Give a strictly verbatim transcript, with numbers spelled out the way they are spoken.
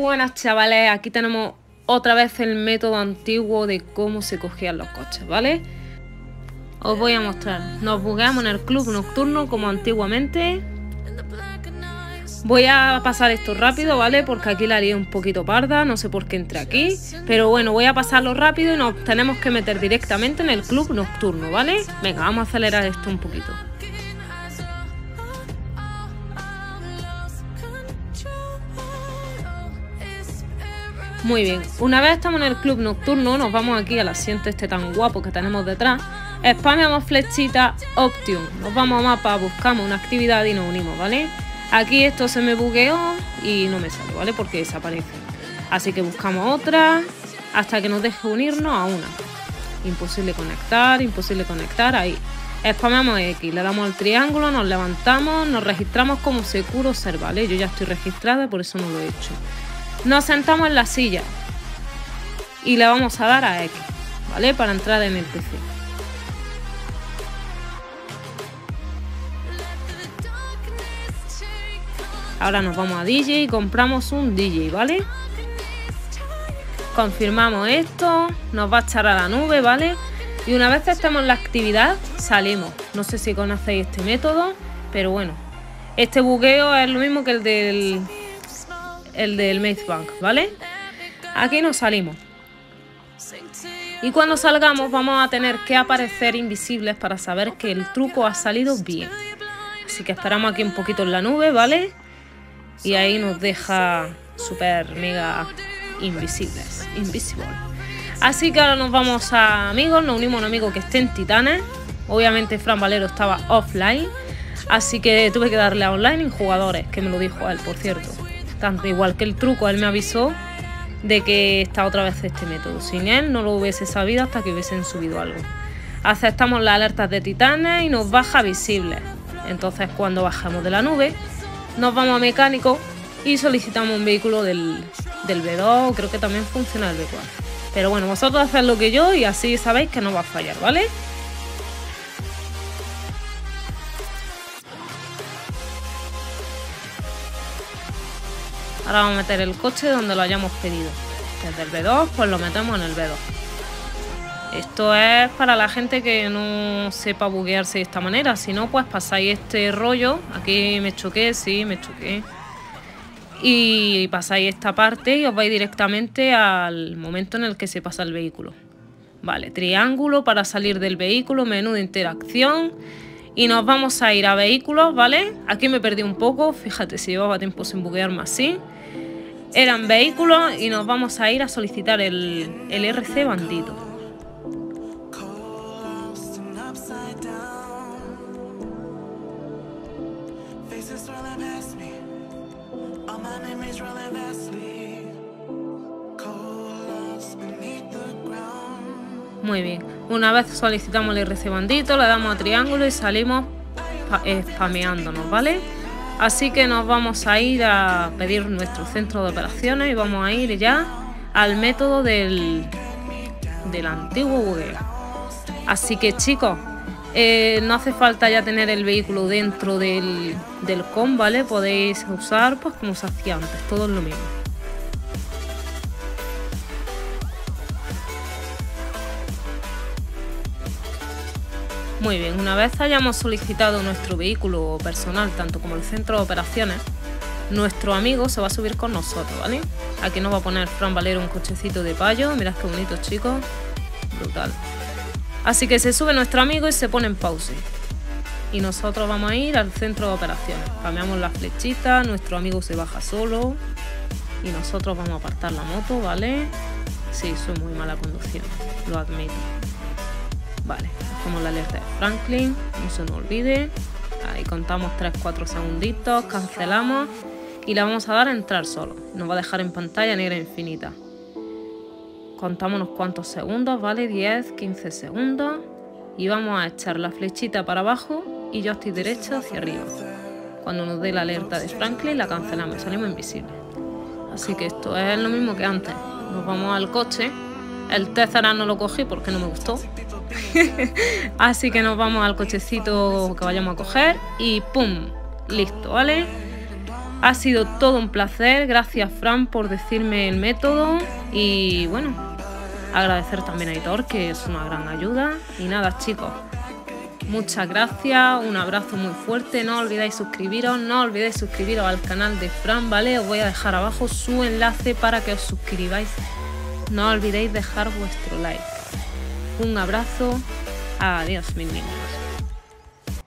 buenas, chavales, aquí tenemos otra vez el método antiguo de cómo se cogían los coches, ¿vale? Os voy a mostrar. Nos bugueamos en el club nocturno como antiguamente. Voy a pasar esto rápido, ¿vale? Porque aquí la lié un poquito parda, no sé por qué entré aquí. Pero bueno, voy a pasarlo rápido y nos tenemos que meter directamente en el club nocturno, ¿vale? Venga, vamos a acelerar esto un poquito. Muy bien, una vez estamos en el club nocturno, nos vamos aquí al asiento este tan guapo que tenemos detrás. Spameamos flechita Option, nos vamos a mapa, buscamos una actividad y nos unimos, ¿vale? Aquí esto se me bugueó y no me sale, ¿vale? Porque desaparece. Así que buscamos otra hasta que nos deje unirnos a una. Imposible conectar, imposible conectar, ahí. Spameamos X, le damos al triángulo, nos levantamos, nos registramos como Securo Ser, ¿vale? Yo ya estoy registrada, por eso no lo he hecho. Nos sentamos en la silla y le vamos a dar a X, ¿vale? Para entrar en el P C. Ahora nos vamos a D J y compramos un D J, ¿vale? Confirmamos esto, nos va a echar a la nube, ¿vale? Y una vez que estemos en la actividad, salimos. No sé si conocéis este método, pero bueno. Este bugueo es lo mismo que el del... el del Maze Bank, ¿vale? Aquí nos salimos. Y cuando salgamos vamos a tener que aparecer invisibles para saber que el truco ha salido bien. Así que esperamos aquí un poquito en la nube, ¿vale? Y ahí nos deja super mega invisibles. Invisible. Así que ahora nos vamos a amigos, nos unimos a un amigo que esté en Titanes. Obviamente Fran Valero estaba offline, así que tuve que darle a online en jugadores, que me lo dijo él, por cierto. Tanto igual que el truco, él me avisó de que está otra vez este método. Sin él no lo hubiese sabido hasta que hubiesen subido algo. Aceptamos las alertas de Titanes y nos baja visibles. Entonces cuando bajamos de la nube, nos vamos a mecánico y solicitamos un vehículo del, del B dos, creo que también funciona el B cuatro. Pero bueno, vosotros haced lo que yo y así sabéis que no va a fallar, ¿vale? Ahora vamos a meter el coche donde lo hayamos pedido. Desde el B dos, pues lo metemos en el B dos. Esto es para la gente que no sepa buguearse de esta manera. Si no, pues pasáis este rollo. Aquí me choqué, sí, me choqué. Y pasáis esta parte y os vais directamente al momento en el que se pasa el vehículo. Vale, triángulo para salir del vehículo, menú de interacción. Y nos vamos a ir a vehículos, ¿vale? Aquí me perdí un poco, fíjate si llevaba tiempo sin buguearme así. Eran vehículos y nos vamos a ir a solicitar el, el R C Bandito. Muy bien, una vez solicitamos el R C Bandito, le damos a triángulo y salimos spameándonos, ¿vale? Así que nos vamos a ir a pedir nuestro centro de operaciones y vamos a ir ya al método del, del antiguo bugueo. Así que chicos, eh, no hace falta ya tener el vehículo dentro del, del com, ¿vale? Podéis usar pues como se hacía antes, todo es lo mismo. Muy bien, una vez hayamos solicitado nuestro vehículo personal, tanto como el centro de operaciones, nuestro amigo se va a subir con nosotros, ¿vale? Aquí nos va a poner Fran Valero un cochecito de payo, mirad qué bonito, chicos, brutal. Así que se sube nuestro amigo y se pone en pause. Y nosotros vamos a ir al centro de operaciones, cambiamos la flechita, nuestro amigo se baja solo y nosotros vamos a apartar la moto, ¿vale? Sí, soy muy mala conduciendo, lo admito. Vale, hacemos la alerta de Franklin, no se nos olvide. Ahí contamos tres cuatro segunditos, cancelamos y le vamos a dar a entrar solo. Nos va a dejar en pantalla negra infinita. Contamos unos cuantos segundos, ¿vale? diez, quince segundos. Y vamos a echar la flechita para abajo y yo estoy derecha hacia arriba. Cuando nos dé la alerta de Franklin la cancelamos, salimos invisibles. Así que esto es lo mismo que antes. Nos vamos al coche. El Tesseract no lo cogí porque no me gustó. Así que nos vamos al cochecito que vayamos a coger y ¡pum! Listo, ¿vale? Ha sido todo un placer, gracias Fran por decirme el método y bueno, agradecer también a Aitor, que es una gran ayuda. Y nada chicos, muchas gracias, un abrazo muy fuerte, no olvidéis suscribiros, no olvidéis suscribiros al canal de Fran, ¿vale? Os voy a dejar abajo su enlace para que os suscribáis, no olvidéis dejar vuestro like. Un abrazo, adiós mis niños.